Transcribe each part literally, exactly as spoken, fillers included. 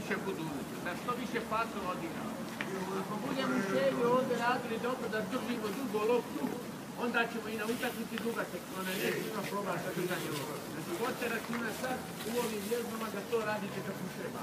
više budu, da što više pasova odigramo. Ako budemo u sebi ovdje radili dobro da držimo dugo loptu, onda ćemo i na utakmici dugaček, onaj neće ima problem sa držanjem loptu. Znači, vodite računa sad u ovim vježbama da to radite kako treba.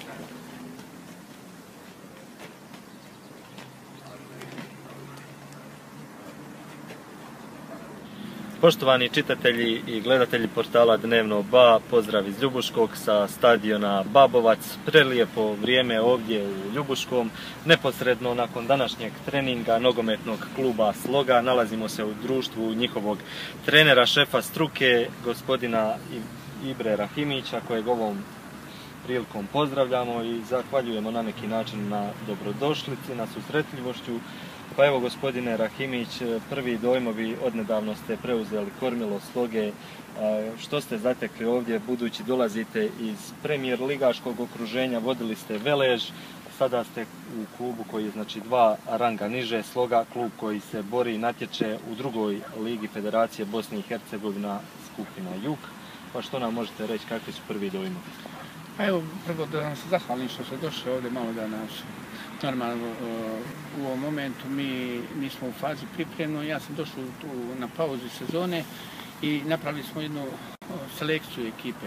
Poštovani čitatelji i gledatelji portala Dnevno ba, pozdrav iz Ljubuškog sa stadiona Babovac. Prelijepo vrijeme ovdje u Ljubuškom. Neposredno nakon današnjeg treninga nogometnog kluba Sloga nalazimo se u društvu njihovog trenera, šefa struke, gospodina Ibre Rahimića, kojeg ovom prilikom pozdravljamo i zahvaljujemo na neki način na dobrodošlici, na susretljivošću. Pa evo, gospodine Rahimić, prvi dojmovi, odnedavno ste preuzeli kormilo Sloge. Što ste zatekli ovdje, budući dolazite iz premijer ligaškog okruženja, vodili ste Velež, sada ste u klubu koji je znači dva ranga niže, Sloga, klub koji se bori i natječe u drugoj ligi Federacije Bosne i Hercegovina, skupina Jug. Pa što nam možete reći, kakvi su prvi dojmovi? Pa evo, prvo da vam se zahvalim što ste došli ovdje malo da nas... Normalno, u ovom momentu mi nismo u fazi pripremno, ja sam došao na pauzi sezone i napravili smo jednu selekciju ekipe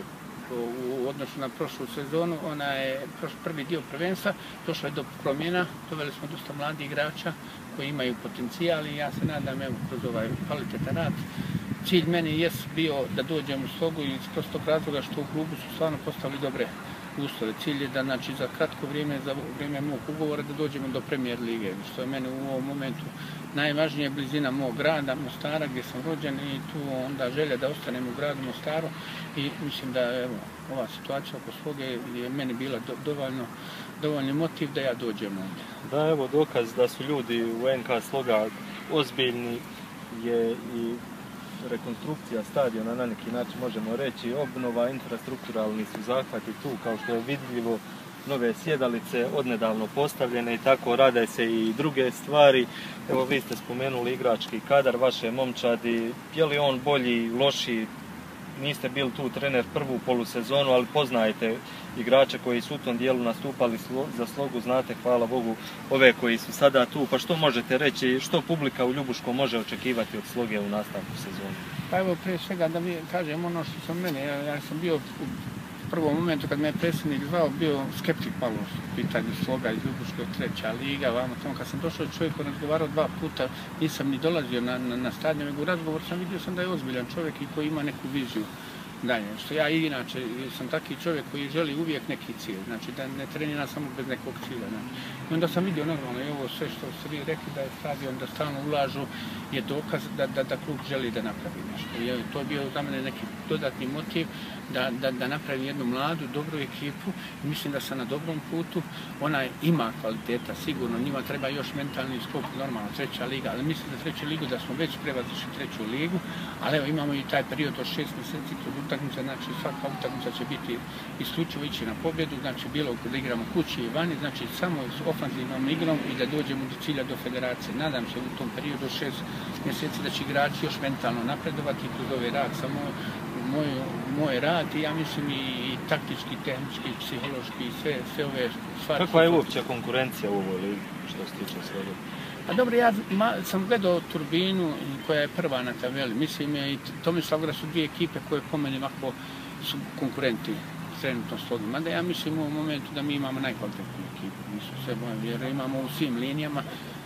u odnosu na prošlu sezonu. Ona je prvi dio prvenstva, došlo je do promjena, doveli smo dosta mladih igrača koji imaju potencijal i ja se nadam evo kroz ovaj kvalitetan rad. Cilj meni je bio da dođem u Slogu iz prostog razloga što u klubu su stvarno postavili dobre uslove. Cilj je da znači, za kratko vrijeme, za vrijeme mog ugovora, da dođemo do premijer lige, što je mene u ovom momentu najvažnije, blizina mog grada, Mostara, gdje sam rođen i tu onda želja da ostanem u gradu Mostaru i mislim da evo, ova situacija oko Sloge je meni bila do, dovoljno, dovoljni motiv da ja dođem ovdje. Da, evo dokaz da su ljudi u en ka Sloga ozbiljni je i rekonstrukcija stadiona, na neki način možemo reći, obnova, infrastrukturalni su zahvati tu, kao što je vidljivo, nove sjedalice odnedavno postavljene i tako rade se i druge stvari. Evo, vi ste spomenuli igrački kadar, vaše momčadi, je li on bolji, lošiji? Niste bili tu trener prvu polusezonu, ali poznajete igrače koji su u tom dijelu nastupali za Slogu, znate, hvala Bogu, ove koji su sada tu. Pa što možete reći, što publika u Ljubuškom može očekivati od Sloge u nastavku sezone? Pa evo, prije svega da mi kažem ono što sam mene, ja, ja sam bio u prvom momentu kad me je predsjednik zvao, bio skeptik malo u pitanju Sloga iz Ljubuške, treća liga, vamo tamo. Kad sam došao čovjek koji razgovarao dva puta, nisam ni dolazio na, na, na stadion, nego u razgovor sam vidio sam da je ozbiljan čovjek i koji ima neku viziju dalje. Što ja inače sam taki čovjek koji želi uvijek neki cilj, znači da ne trenira samo bez nekog cilja. Znači. I onda sam vidio normalno i ovo sve što ste vi rekli da je stadion, da stalno ulažu, je dokaz da, da, da klub želi da napravi nešto. I to je bio za mene neki dodatni motiv da, da, da napravi jednu mladu, dobru ekipu. I mislim da sam na dobrom putu. Ona ima kvaliteta, sigurno. Njima treba još mentalni skok, normalno, treća liga. Ali mislim da treću ligu, da smo već prevazišli treću ligu. Ali evo imamo i taj period od šest mjeseci kroz utakmice. Znači svaka utakmica će biti isključivo ići na pobjedu. Znači bilo da igramo kući i vani. Znači samo s ofanzivnom igrom i da dođemo do cilja, do federacije. Nadam se u tom periodu šest mjeseci da će igrači još mentalno napredovati kroz ovaj rad, samo moj, moj rad i ja mislim i taktički, tehnički, psihološki i sve, sve ove stvari. Kakva je uopće konkurencija u ovoj ligi što se tiče Sloga? Pa dobro, ja ma, sam gledao Turbinu koja je prva na tabeli. Mislim i Tomislavgrad su dvije ekipe koje po meni ovako su konkurenti trenutno Slogi. Mada ja mislim u ovom momentu da mi imamo najkvalitetniju ekipu. Mi su sve moje vjere, imamo u svim linijama.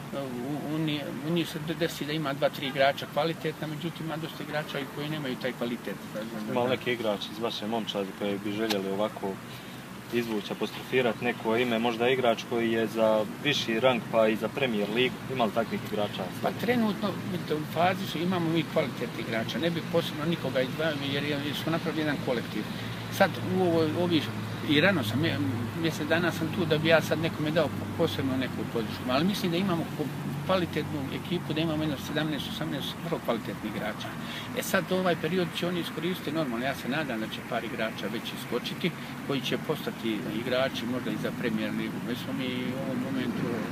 U njih se desi da ima dva, tri igrača kvalitetna, međutim ima dosta igrača koji nemaju taj kvalitet. Ima neki igrač iz vaše momčadi koji bi željeli ovako izvući, apostrofirati neko ime, možda igrač koji je za viši rang pa i za premijer ligu, ima li takvih igrača? Pa trenutno u fazi su, imamo mi kvalitetnih igrača, ne bih posebno nikoga izdvajao jer smo napravili jedan kolektiv. Sad u ovih i rano sam, mjesec dana sam tu da bi ja sad nekome dao posebno neku podršku, ali mislim da imamo kvalitetnu ekipu, da imamo jedno sedamnaest osamnaest vrlo kvalitetnih igrača. E sad ovaj period će oni iskoristiti normalno, ja se nadam da će par igrača već iskočiti, koji će postati igrači možda i za premijer ligu. Mi smo mi u ovom momentu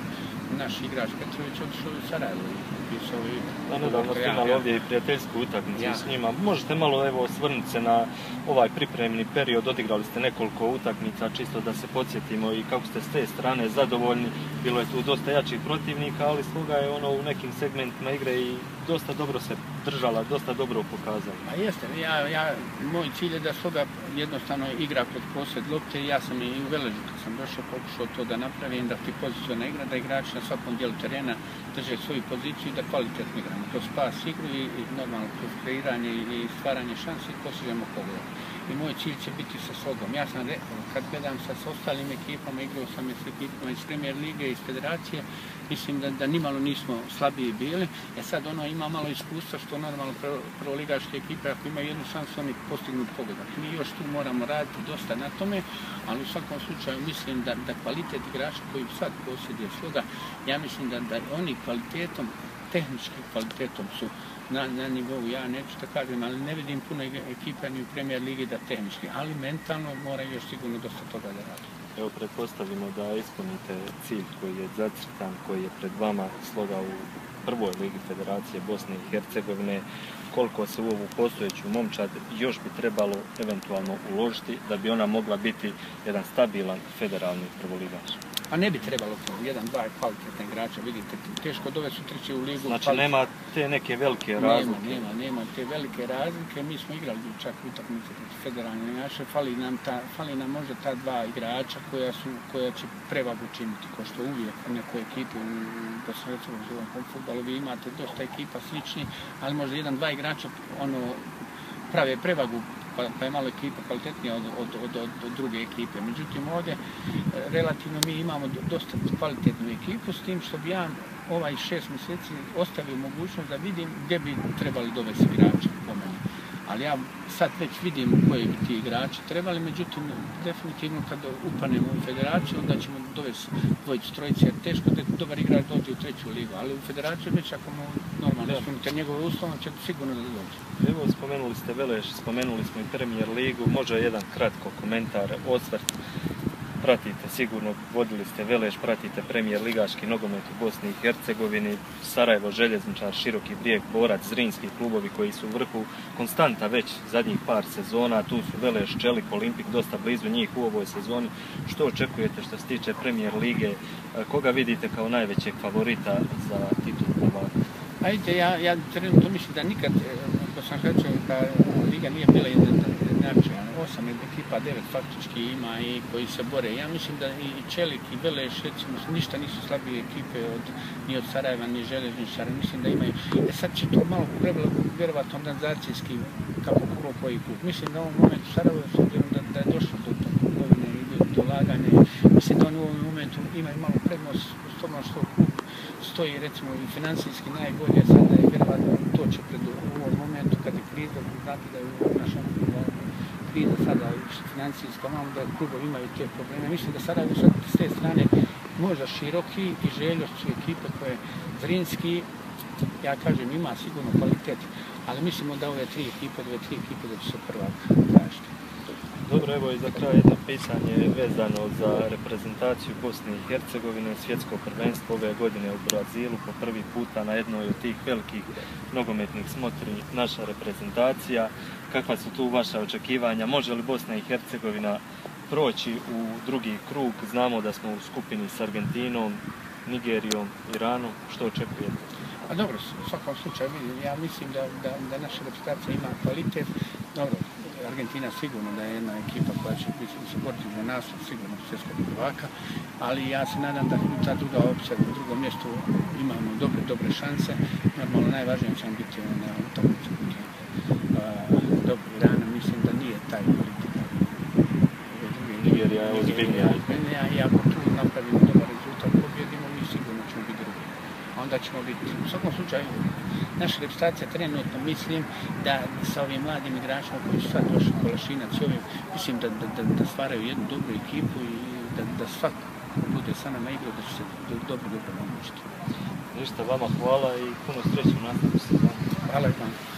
naš igrač Petrović otišao u Sarajevo i potpisao i... Da, nedavno ste imali ovdje i prijateljsku utakmicu s njima. Možete malo evo osvrnuti se na ovaj pripremni period, odigrali ste nekoliko utakmica, čisto da se podsjetimo i kako ste s te strane zadovoljni. Bilo je tu dosta jačih protivnika, ali Sloga je ono u nekim segmentima igre i dosta dobro se držala, dosta dobro pokazala. A jeste, ja, ja, moj cilj je da Sloga jednostavno igra kod posjed lopte. Ja sam i u Veležu kad sam došao pokušao to da napravim, da ti pozicijona igra, da igrači na svakom dijelu terena drže svoju poziciju i da kvalitetno igramo. Kroz pas igru i, i normalno kroz kreiranje i stvaranje šansi postižemo pogled. I moj cilj će biti sa Slogom. Ja sam rekao, kad gledam sa s ostalim ekipama, igrao sam i s ekipama iz Premier lige, iz Federacije, mislim da, da nimalo nismo slabiji bili. E sad ono ima malo iskustva što normalno prvoligaške ekipe, ako imaju jednu šansu, oni postignu pogodak. Mi još tu moramo raditi dosta na tome, ali u svakom slučaju mislim da, da kvalitet igrača koji sad posjeduje Sloga, ja mislim da, da oni kvalitetom, tehničkim kvalitetom su na, na nivou, ja neću da kažem, ali ne vidim puno ekipa ni u Premier ligi da tehnički, ali mentalno mora još sigurno dosta toga da radi. Evo, pretpostavimo da ispunite cilj koji je zacrtan, koji je pred vama Sloga u prvoj ligi Federacije Bosne i Hercegovine. Koliko se u ovu postojeću momčad još bi trebalo eventualno uložiti da bi ona mogla biti jedan stabilan federalni prvoligaš? Pa ne bi trebalo to, jedan, dva kvalitetne igrača, vidite, teško dovesti treći u ligu. Znači nema te neke velike razlike? Nema, nema, nema te velike razlike, mi smo igrali čak utakmice federalne igrače, fali nam, ta, fali nam možda ta dva igrača koja, su, koja će prevagu činiti, ko što uvijek u nekoj ekipi u Bosno-Hercegovinskom fudbalu vi imate dosta ekipa slični, ali možda jedan, dva igrača ono, prave prevagu, pa je malo ekipa kvalitetnija od, od, od, od, od druge ekipe. Međutim, ovdje relativno mi imamo dosta kvalitetnu ekipu, s tim što bi ja ovaj šest mjeseci ostavio mogućnost da vidim gdje bi trebali dovesti igrače po meni. Ali ja sad već vidim koji bi ti igrači trebali, međutim, definitivno kad upanemo u federaciju, onda ćemo dovesti dvojicu, trojice, jer teško da dobar igrač dođe u treću ligu, ali u federaciju već ako mu normalno ispunite njegove uslove, će sigurno da dođe. Evo, spomenuli ste Veleš, spomenuli smo i Premier ligu, može jedan kratko komentar, osvrt. Pratite sigurno, vodili ste Veleš, pratite Premier ligaški nogomet u Bosni i Hercegovini, Sarajevo, Željezničar, Široki Brijeg, Borac, Zrinski klubovi koji su u vrhu konstanta već zadnjih par sezona, tu su Veleš, Čelik, Olimpik, dosta blizu njih u ovoj sezoni. Što očekujete što se tiče Premier lige, koga vidite kao najvećeg favorita za titul prvaka? Ajde, ja, ja trenutno mislim da nikad Bosansko-Hercegovačka liga nije bila jednačija. Osam ekipa, devet faktički ima i koji se bore. Ja mislim da i Čelik i Veleš, recimo, ništa nisu slabije ekipe od, ni od Sarajeva, ni Željezničara. Mislim da imaju. E sad će to malo prebilo, vjerovatno organizacijski, kako bilo koji klub. Mislim da u ovom momentu Sarajevo, s obzirom da, da je došlo do kupovine i do laganja, mislim da oni u ovom momentu imaju malo prednost s tome što klub stoji, recimo, i financijski najbolje. Sada je vjerovatno to će pred u ovom momentu kad je kriza, znate da je u našem kriza sada financijska, malo da klubovi imaju te probleme. Mislim da Sarajevo sad s te strane možda Široki i Željo su ekipe koje Zrinski, ja kažem, ima sigurno kvalitet, ali mislimo da ove tri ekipe, ove tri ekipe da će se prvak tražiti. Dobro, evo i za kraj jedno pitanje vezano za reprezentaciju Bosne i Hercegovine, svjetsko prvenstvo ove godine u Brazilu, po prvi puta na jednoj od tih velikih nogometnih smotri naša reprezentacija. Kakva su tu vaša očekivanja? Može li Bosna i Hercegovina proći u drugi krug? Znamo da smo u skupini s Argentinom, Nigerijom, Iranom. Što očekujete? A dobro, u svakom slučaju, ja mislim da, da, da naša reprezentacija ima kvalitet. Dobro, Argentina sigurno da je jedna ekipa koja će se boriti za nas, sigurno svjetskog prvaka, ali ja se nadam da ta druga opcija, u drugom mjestu imamo dobre, dobre šanse. Normalno najvažnije će nam biti na utakmicu dobro Irana, mislim da nije taj kvalitet. Nigerija je ozbiljnija. I ako tu napravimo dobar rezultat, pobjedimo, mi sigurno ćemo biti drugi. Onda ćemo biti, u svakom slučaju, naša reprezentacija trenutno mislim da sa ovim mladim igračima koji su sad došli Kolašinac i ovim, mislim da, da, da, da stvaraju jednu dobru ekipu i da, da svak bude sa nama igrao, da će se dobro, dobro namučiti. Ništa, vama hvala i puno sreće u nastavku sezonu. Hvala i vam.